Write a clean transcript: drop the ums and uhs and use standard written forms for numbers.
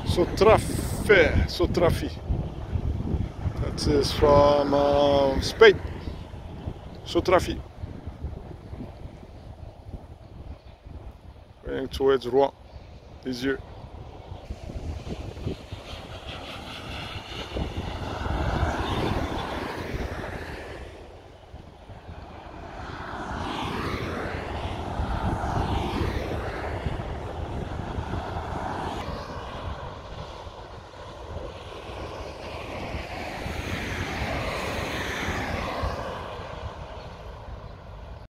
Sotrafi. That is from Spain. Sotrafi. Going towards Rouen, Lisieux.